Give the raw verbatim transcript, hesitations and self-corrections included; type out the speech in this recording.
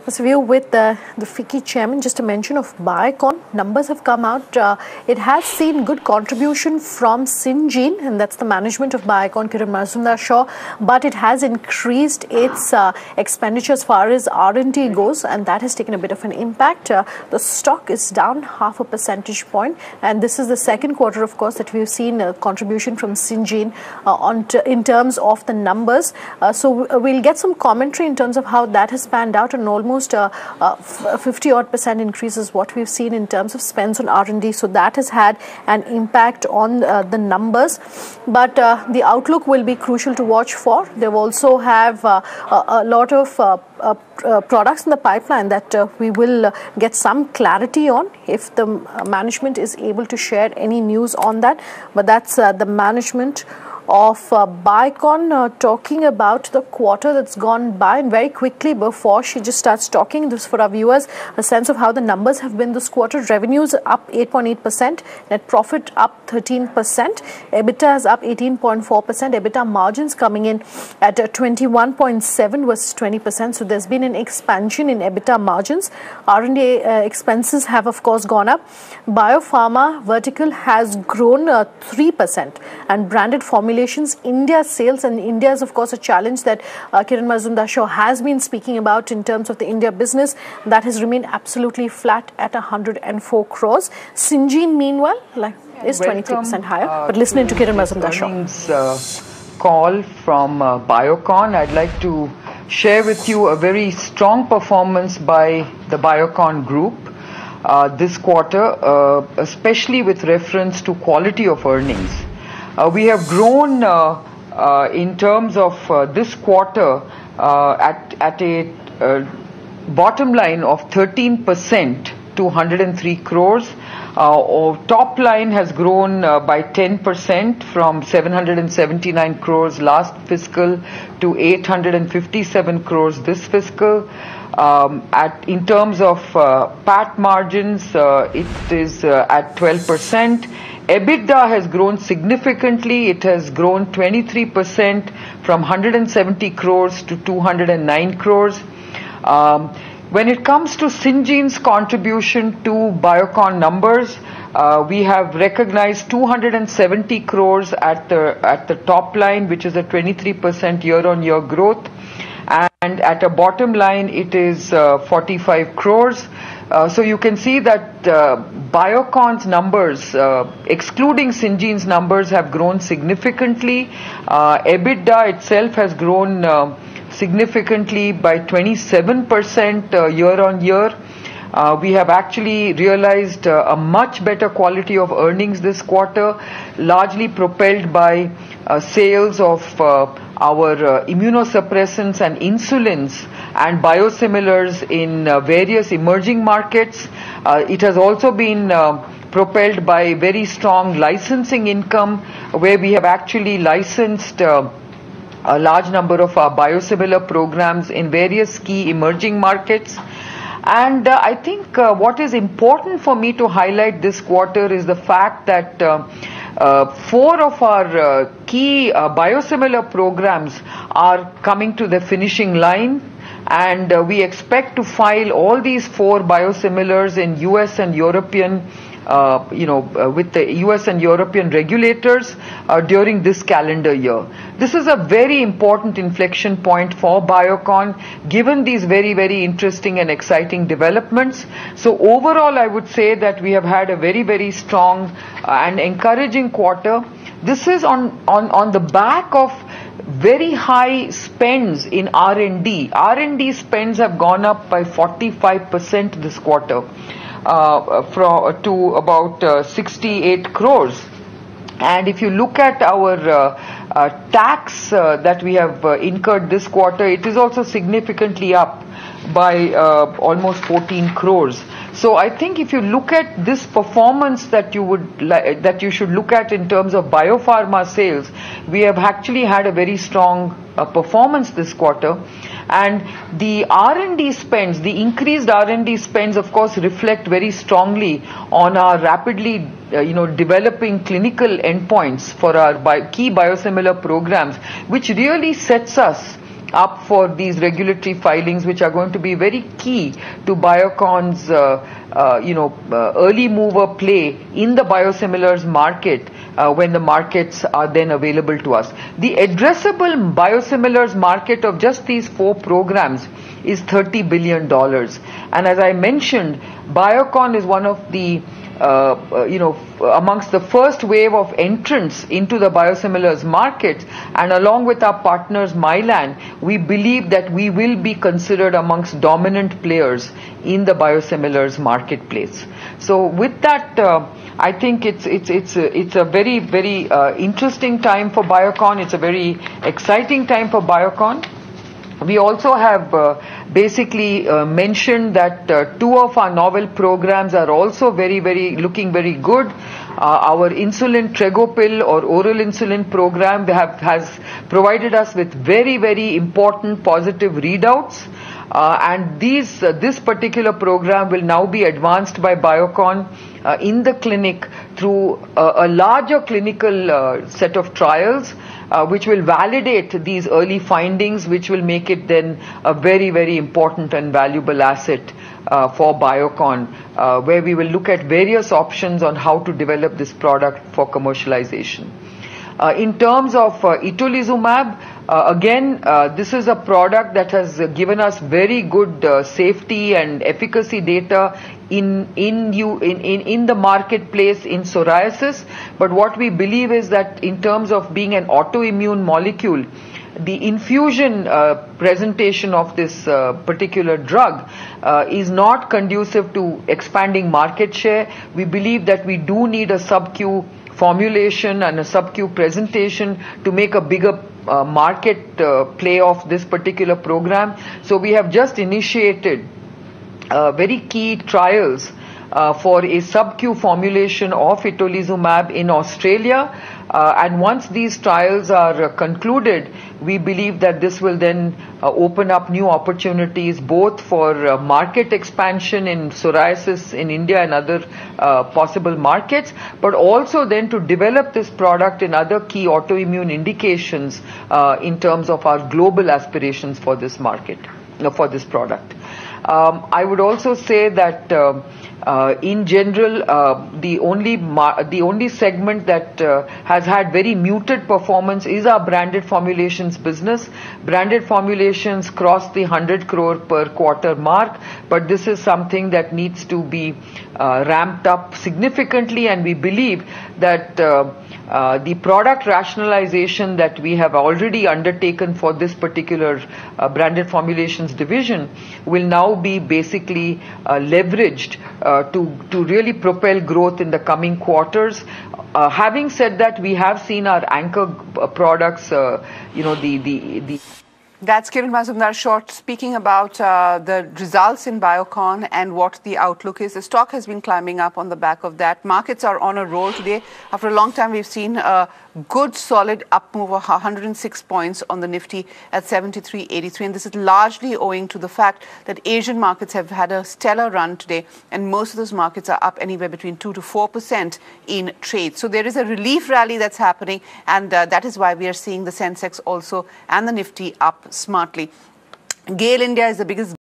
Let's view with the, the F I C I chairman. Just a mention of Biocon. Numbers have come out. Uh, it has seen good contribution from Syngene, and that's the management of Biocon, Kiran Mazumdar Shaw. But it has increased its uh, expenditure as far as R and D goes, and that has taken a bit of an impact. Uh, the stock is down half a percentage point, and this is the second quarter, of course, that we've seen a contribution from Syngene uh, on t in terms of the numbers. Uh, so we'll get some commentary in terms of how that has panned out, and almost Uh, uh, fifty odd percent increase is what we've seen in terms of spends on R and D. So that has had an impact on uh, the numbers. But uh, the outlook will be crucial to watch for. They also have uh, a, a lot of uh, uh, uh, products in the pipeline that uh, we will uh, get some clarity on if the management is able to share any news on that. But that's uh, the management of uh, Biocon uh, talking about the quarter that's gone by. And very quickly, before she just starts talking, this for our viewers, a sense of how the numbers have been this quarter. Revenues up eight point eight percent, net profit up thirteen percent, EBITDA is up eighteen point four percent, EBITDA margins coming in at uh, twenty-one point seven versus twenty percent. So there's been an expansion in EBITDA margins. R and D uh, expenses have, of course, gone up. Biopharma vertical has grown uh, three percent, and branded formulations India sales, and India is of course a challenge that uh, Kiran Mazumdar Shaw has been speaking about in terms of the India business, that has remained absolutely flat at one hundred four crores. Syngene meanwhile like, is twenty-three percent higher. Uh, but listening to, to Kiran Mazumdar Shaw. Uh, call from uh, Biocon. I'd like to share with you a very strong performance by the Biocon group uh, this quarter, uh, especially with reference to quality of earnings. Uh, we have grown uh, uh, in terms of uh, this quarter uh, at, at a uh, bottom line of thirteen percent to one hundred three crores. Uh, or top line has grown uh, by ten percent from seven hundred seventy-nine crores last fiscal to eight hundred fifty-seven crores this fiscal. Um, at, in terms of uh, P A T margins, uh, it is uh, at twelve percent. EBITDA has grown significantly. It has grown twenty-three percent from one hundred seventy crores to two hundred nine crores. Um, when it comes to Syngene's contribution to Biocon numbers, uh, we have recognized two hundred seventy crores at the at the top line, which is a twenty-three percent year-on-year growth, and at a bottom line it is uh, forty-five crores. Uh, so you can see that uh, Biocon's numbers, uh, excluding Syngene's numbers, have grown significantly. Uh, EBITDA itself has grown uh, significantly by twenty-seven percent uh, year on year. Uh, we have actually realized uh, a much better quality of earnings this quarter, largely propelled by uh, sales of uh, our uh, immunosuppressants and insulins and biosimilars in uh, various emerging markets. Uh, it has also been uh, propelled by very strong licensing income, where we have actually licensed uh, a large number of our biosimilar programs in various key emerging markets. And uh, I think uh, what is important for me to highlight this quarter is the fact that uh, uh, four of our uh, key uh, biosimilar programs are coming to the finishing line, and uh, we expect to file all these four biosimilars in U S and European Uh, you know, uh, with the U S and European regulators uh, during this calendar year. This is a very important inflection point for Biocon, given these very, very interesting and exciting developments. So overall, I would say that we have had a very, very strong uh, and encouraging quarter. This is on, on, on the back of very high spends in R and D. R and D spends have gone up by forty-five percent this quarter. Uh, from, to about uh, sixty-eight crores. And if you look at our uh, uh, tax uh, that we have uh, incurred this quarter, it is also significantly up by uh, almost fourteen crores. So I think if you look at this performance that you would that you should look at in terms of biopharma sales, we have actually had a very strong uh, performance this quarter. And the R and D spends, the increased R and D spends, of course, reflect very strongly on our rapidly, uh, you know, developing clinical endpoints for our bi key biosimilar programs, which really sets us up for these regulatory filings, which are going to be very key to Biocon's uh, uh, you know, uh, early mover play in the biosimilars market uh, when the markets are then available to us. The addressable biosimilars market of just these four programs is thirty billion dollars. And as I mentioned, Biocon is one of the Uh, uh, you know, amongst the first wave of entrants into the biosimilars market, and along with our partners Mylan, we believe that we will be considered amongst dominant players in the biosimilars marketplace. So with that, uh, I think it's it's it's a, it's a very very uh, interesting time for Biocon. It's a very exciting time for Biocon. We also have uh, basically uh, mentioned that uh, two of our novel programs are also very, very looking very good. Uh, our insulin Tregopil or oral insulin program have, has provided us with very, very important positive readouts. Uh, and these, uh, this particular program will now be advanced by Biocon uh, in the clinic through a, a larger clinical uh, set of trials, uh, which will validate these early findings, which will make it then a very, very important and valuable asset uh, for Biocon, uh, where we will look at various options on how to develop this product for commercialization. Uh, in terms of uh, itolizumab, uh, again, uh, this is a product that has uh, given us very good uh, safety and efficacy data in in you in, in in the marketplace in psoriasis. But what we believe is that in terms of being an autoimmune molecule, the infusion uh, presentation of this uh, particular drug uh, is not conducive to expanding market share. We believe that we do need a sub-Q formulation and a sub-Q presentation to make a bigger uh, market uh, play of this particular program. So we have just initiated uh, very key trials uh, for a sub-Q formulation of itolizumab in Australia. Uh, and once these trials are uh, concluded, we believe that this will then uh, open up new opportunities both for uh, market expansion in psoriasis in India and other uh, possible markets, but also then to develop this product in other key autoimmune indications uh, in terms of our global aspirations for this market, uh, for this product. Um, I would also say that uh, Uh, in general, uh, the only the only segment that uh, has had very muted performance is our branded formulations business. Branded formulations crossed the one hundred crore per quarter mark, but this is something that needs to be uh, ramped up significantly, and we believe that uh, uh, the product rationalization that we have already undertaken for this particular uh, branded formulations division will now be basically uh, leveraged Uh, to, to really propel growth in the coming quarters. Uh, having said that, we have seen our anchor uh, products, uh, you know, the, the, the That's Kiran Mazumdar Shaw speaking about uh, the results in Biocon and what the outlook is. The stock has been climbing up on the back of that. Markets are on a roll today. After a long time, we've seen a good, solid up move of one hundred six points on the Nifty at seventy-three eighty-three. And this is largely owing to the fact that Asian markets have had a stellar run today, and most of those markets are up anywhere between two to four percent in trade. So there is a relief rally that's happening, and uh, that is why we are seeing the Sensex also and the Nifty up smartly. GAIL India is the biggest